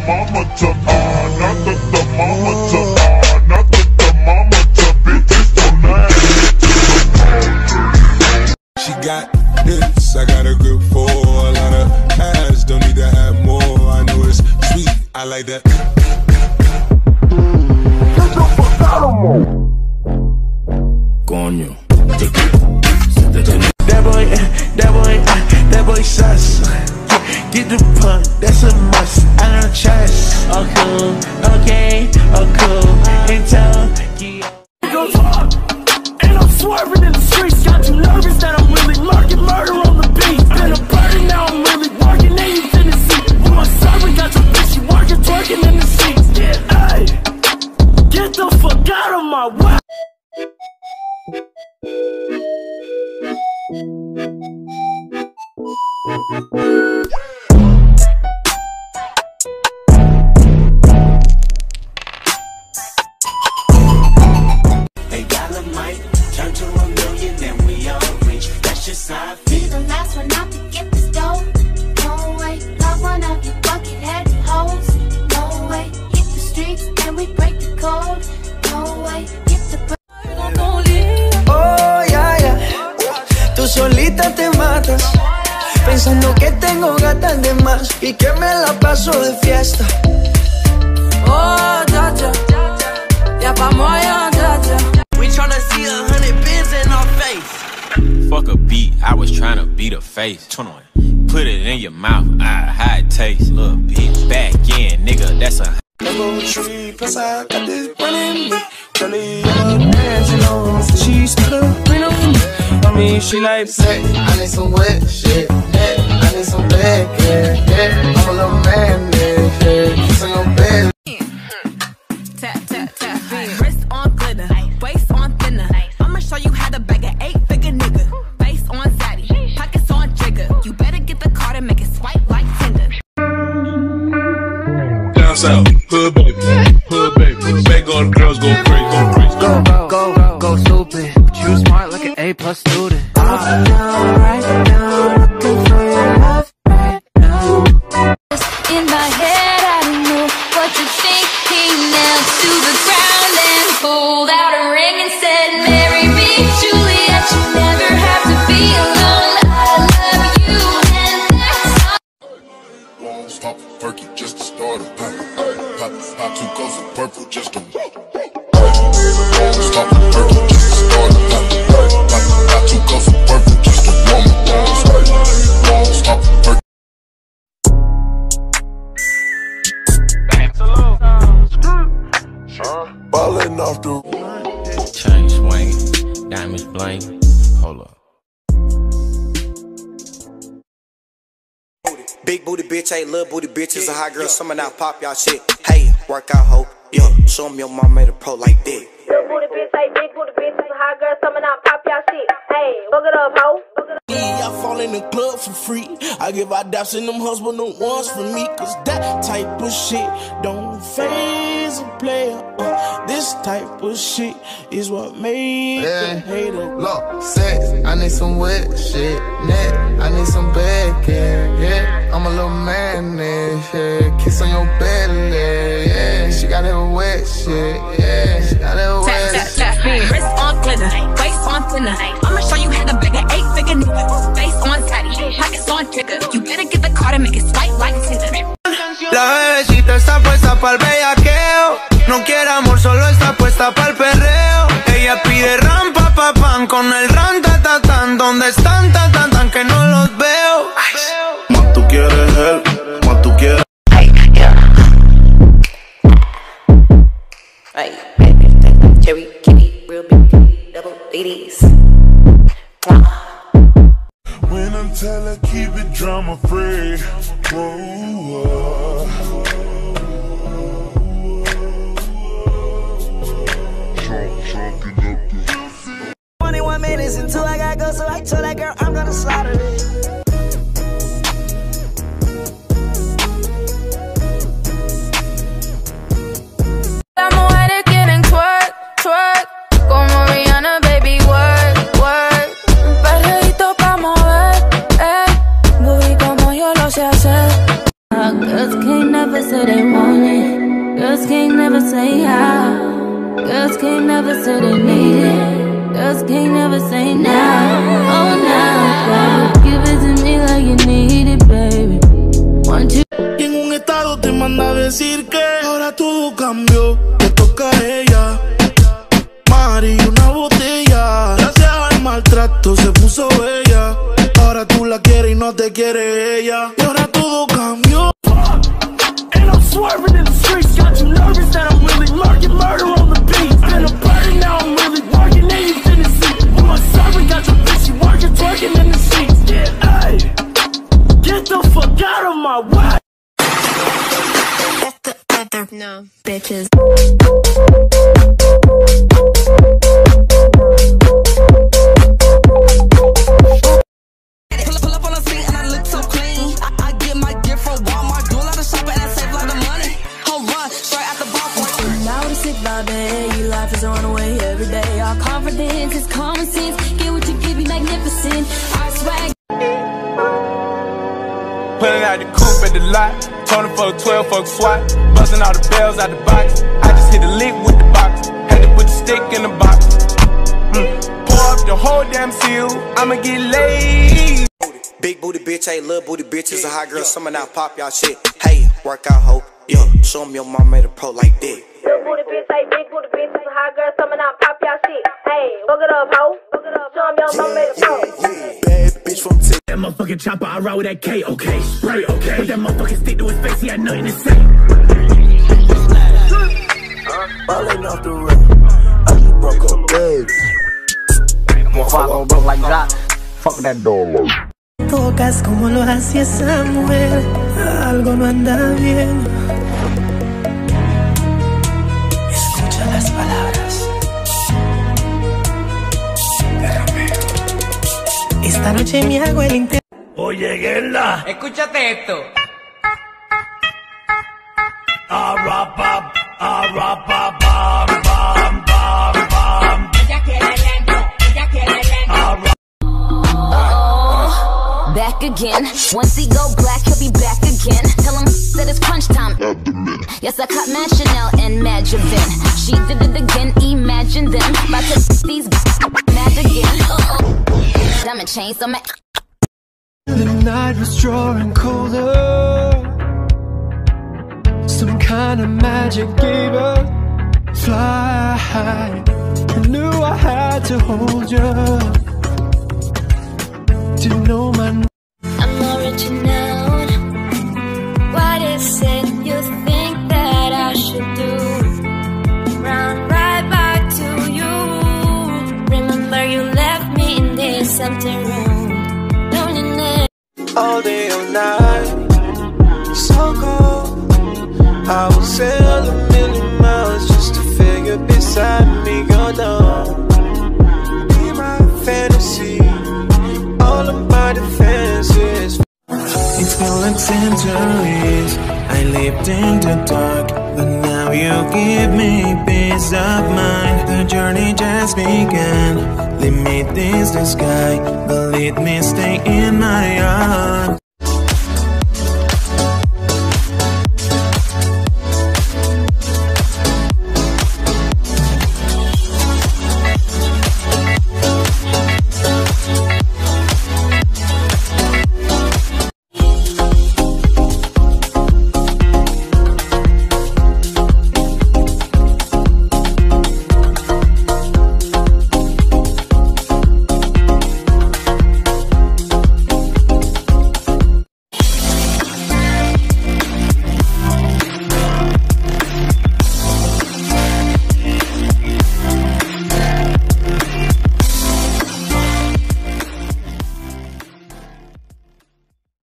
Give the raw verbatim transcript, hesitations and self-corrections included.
mama to uh, not the, the mama to uh, not the, the mama to bitches tonight. She got this, I got a grip for a lot of ass, don't need to have more. I know it's sweet, I like that. Coño. That boy, that boy, that boy sus. Get the punk, that's a must. I don't trust. Oh cool, okay, oh cool. Until go talk, and I'm swerving in the streets. Got you nervous that I'm really lurking, murder on the beat. Been a burden, now I'm really working. And you in the seat. You my servant, got your bitch, she working, twerking in the seats. Hey, get the fuck out of my way. They Dolomite turn to a million and we all rich. That's just how I feel. Be the last one out to get this dough. No way, love one of you bucket-headed hoes. No way, hit the streets and we break the code. No way, get the. Oh, yeah, yeah. Tú solita te matas, pensando que tengo gatas de más y que me la paso de fiesta. Oh, ya, ya, ya vamos allá, ya, ya. We tryna see a hundred bins in our face. Fuck a beat, I was tryna beat a face. twenty-one. Put it in your mouth, ah, how it tastes. Little bitch, back in, nigga, that's a. Double tree, plus I got this running me. Curly yellow pants, you know, she's put a green on me. I mean, she like sex. I need some wet shit, yeah. I need some bad, yeah, yeah. I'm a little man, yeah, yeah. Kiss on your bed. Tap, tap, tap. Wrist on glitter, waist on thinner. I'ma show you how to bag an eight-figure nigga. Face on zaddy, pockets on jigger. You better get the card and make it swipe like Tinder. Down south, hood baby, hood baby. Bang on girls, go crazy, go crazy. Go, go, go, go stupid. But you smart like an A plus student. Right now, right now, looking for your love right now. In my head, I don't know what you think. He knelt to the ground and pulled out a ring and said, marry me, Juliet, you never have to be alone. I love you, and that's all. Won't stop perky just to start a pop. Pop, pop two cups of purple just to won't stop perky just to start a pop. Pop, pop two cups of purple just to warm up. Won't stop perky. Ballin' off the Chain swinging, diamonds bling. Hold up. Big booty bitch, hey, little booty bitch is a hot girl. Summer now, pop y'all shit. Hey, work out, ho. Yo, show 'em your mom made a pro like that. Little booty bitch, hey, big booty bitch is a hot girl. Summer now, pop y'all shit. Hey, look it up, ho. I fall in the club for free. I give our daps and them husband the ones for me. Cause that type of shit don't phase a player. Uh, this type of shit is what made yeah. the hater. Look, sex, I need some wet shit. Neck, I need some bad care, yeah. I'm a little man, yeah. Kiss on your belly, yeah. She got that wet shit, yeah. She got that wet Tap, tap, tap. Wrist on glitter, waist on thinner. I'ma show you how to bag an eight-figure nigga. Face on zaddy, pockets on trigger. You better get the card and make it swipe like Tinder. La bebecita está puesta pa'l bellaqueo. No quiere amor, solo está puesta pa'l perreo. Ella pide rampa pa pan con el ran ta ta tan. ¿Dónde están tan tan tan que no los veo? Más tú quieres él, más tú quieres. Hey, baby, cherry kitty, real big, double ladies. When I tell her keep it drama free. Whoa, twenty-one minutes until I gotta go, so I told that girl I'm gonna slaughter it. La mujeres quieren twerk, twerk, como Rihanna, baby, work, work. Perreíto pa' mover, eh, booty como yo lo sé hacer. Hot girls can't never say they want. me how. Girls can't never say they need it. Girls can't never say now. Oh, now, baby. Give it to me like you need it, baby. One, two. Y en un estado te manda a decir que ahora todo cambió, te toca a ella. Mari, una botella. Gracias al maltrato se puso bella. Ahora tú la quieres y no te quiere ella. Y ahora todo cambió. And I'm swerving in the streets. Got you nervous that I'm really lurking. Murder on the beat. Been a burden, now I'm really working. And you didn't see. When my servant got your bitch, she working, twerking in the sheets. Yeah, ay. Get the fuck out of my way. That's the other no bitches. Pull up on the scene and I look so clean. I, I get my gift from Walmart. Do a lot of shopping and I save a lot of money. Home run, straight out the ballpark. Now the sick vibe, baby. Life is a runaway every day. Our confidence is common sense. Get what you give, be magnificent. Our swag. Pulling out the coupe at the lot. Tony for twelve, fuck SWAT. Busting all the bells out the box. I just hit a lick with the box. Had to put the stick in the box. Mm. Pour up the whole damn seal. I'ma get laid. Big booty bitch, hey, little booty bitches, a hot girl, summer now, pop y'all shit. Hey, work out, ho, yeah, show 'em your mom made a pro like that. Little booty bitch, hey, big booty bitch, a hot girl, summer now, pop y'all shit. Hey, look it up, ho, look it up, show 'em your mom made a pro. Bad bitch from T. That motherfucking chopper, I ride with that K, okay, spray, okay. Put that motherfucking stick to his face, he had nothing to say. Ballin' off the rip, I just broke up, babe. Motherfucker broke like that. Fuck that door. Tocas como lo hacía esa mujer, algo no anda bien. Escucha las palabras de Romeo. Esta noche me hago el intento. Oye, Guerla. Escúchate esto. Arrapa, arrapa, bam, bam, bam, bam. Ella quiere lento, ella quiere lento. Back again. Once he go black, he'll be back again. Tell him that it's crunch time. Yes, I caught Mad Chanel and Mad Javin. She did it again, imagine them. About to these mad again. Uh-oh. Diamond chains on my. The night was drawing colder. Some kind of magic gave us fly high. I knew I had to hold you. To know my I'm original. What is it you think that I should do? Run right back to you. Remember you left me in this empty room. Loneliness. all day, all night. So cold. I will sail a million miles just to feel you beside me. You're done. Be my fantasy. All of my defenses. It's been like centuries I lived in the dark, but now you give me peace of mind. The journey just began. Limit is the sky, but let me stay in my arms.